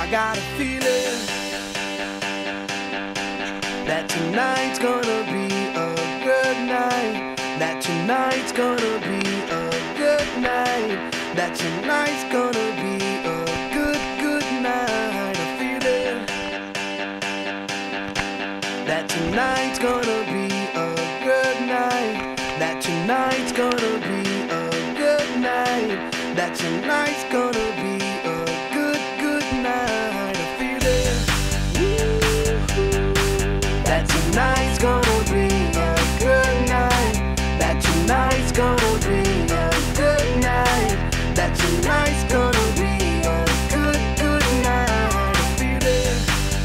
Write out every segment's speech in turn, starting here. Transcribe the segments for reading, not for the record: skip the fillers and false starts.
I got a feeling that tonight's gonna be a good night. That tonight's gonna be a good night. That tonight's gonna be a good night. A feeling that tonight's gonna be a good night. That tonight's gonna be a good night. That tonight's gonna be a good night. A feeling that tonight's gonna be a good night. That tonight's gonna be a good night. That tonight's gonna be a good night. A feeling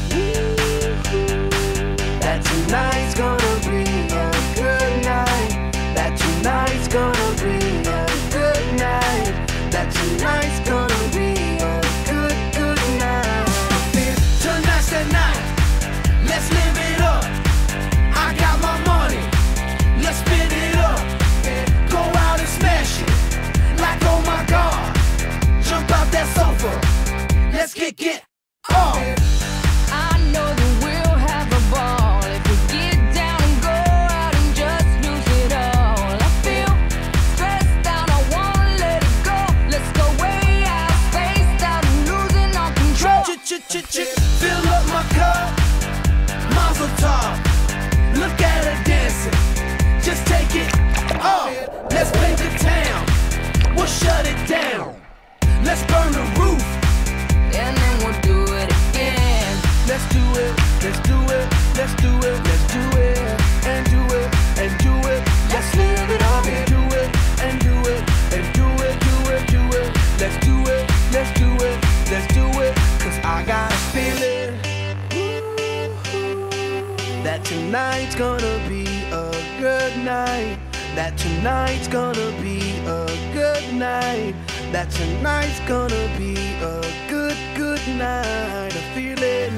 that tonight's gonna be a good night. That tonight's gonna be a good night. That tonight's gonna be a good night. Tonight's the night. Let's live it up. I got my money. Let's spin it up. Go out and smash it. Like oh my God. Jump out that sofa. Let's get off. I know that we'll have a ball if we get down and go out and just lose it all. I feel stressed out, I wanna let it go. Let's go way out, spaced out and losing all control. Fill up my cup, Mazel tov. Look at her dancing, just take it off. Let's paint the town, we'll shut it down. Let's burn the roof, And then we'll do it again. let's do it, let's do it, let's do it, let's do it, and do it, and do it. Let's live it up and do it, and do it, and do it, do it, do it. Let's do it, let's do it, let's do it. Cause I got a feeling that tonight's gonna be a good night. That tonight's gonna be a good night. That tonight's gonna be a good night. A feeling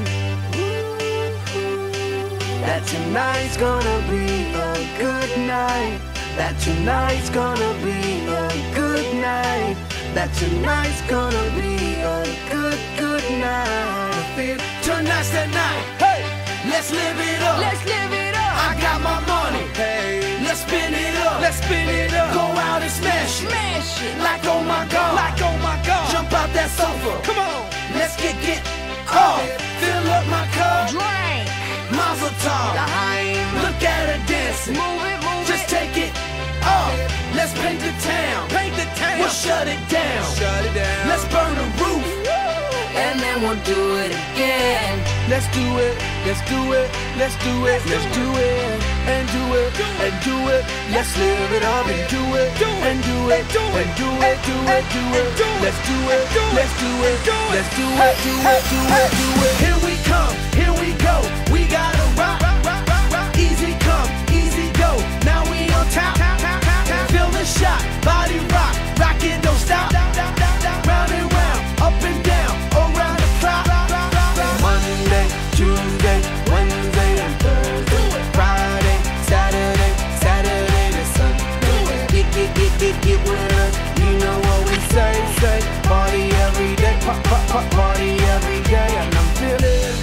that tonight's gonna be a good night. That tonight's gonna be a good night. That tonight's gonna be a good night. I feel tonight's the night. Hey, let's live it up. Let's live it up. I got my money. Hey, let's spin it up. Let's spin it up. Go out and smash it. Smash it. Like oh my God. Like oh my God. Jump out that sofa. Come on. Let's get off. Fill up my cup. Drink. Mazel tov. Look at her dancing. Move it, move Just it. take it off. Let's paint the town. Paint the town. We'll shut it down. Shut it down. Let's burn the roof. And then we'll do it again. Let's do it. Let's do it. Let's do it. Let's do it. And do it. And do it. Let's live it up and do it. And do it. And do it. Do it. Do it. Let's do it. Let's do it. Let's do it. Do it. Do it. Do it. Here we come. Here we go. We gotta rock. Easy come. Easy go. Now we on top. Feel the shot. Body rock. Rock it. Don't stop. Round and round. Up and down. Around the clock. Monday, Tuesday, Wednesday, and Thursday. Friday, Saturday, Saturday to Sunday. Get with us. You know what we say. Party every day. Party every day. And I'm feeling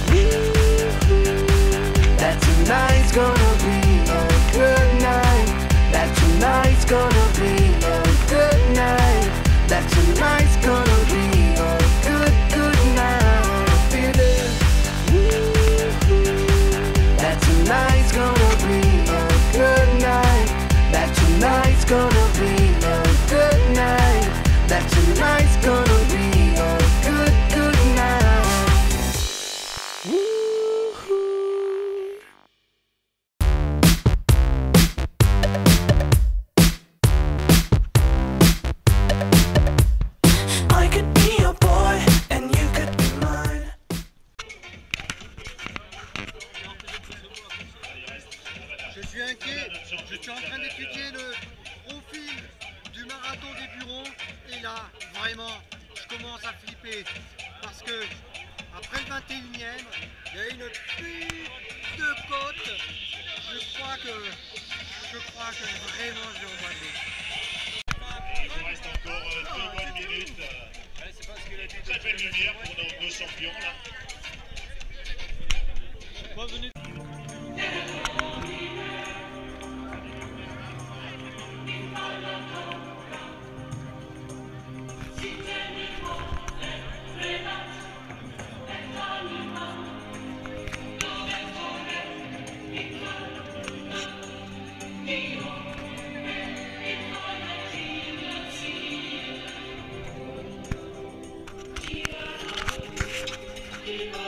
that tonight's gonna be a good night. That tonight's gonna be a good night. That tonight's gonna be a good night. I'm feeling that tonight's gonna be a good night. That tonight's gonna be a good night. That tonight's gonna be a good night. I could be your boy and you could be mine. Je suis inquiet, je suis en train d'étudier le profil du marathon des Burons et là, vraiment, je commence à flipper parce que après le 21e, il y a une pute de côte. Je crois que vraiment je vais en baver. Il reste encore 2 bonnes minutes. C'est parce que Très belle lumière pour nos champions là. Viva